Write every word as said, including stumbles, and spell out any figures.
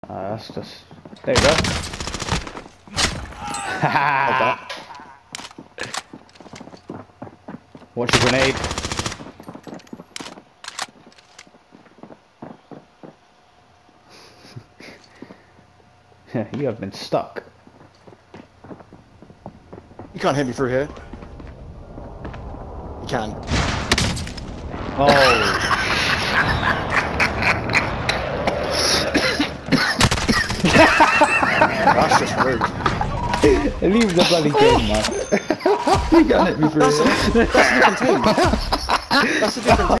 Uh, that's just... There you go. Haha! Watch your grenade. You have been stuck. You can't hit me through here. You can. Oh! That's just rude. Leave the bloody game, man. You can't hit me through That's here. a, that's a different team. That's a different team.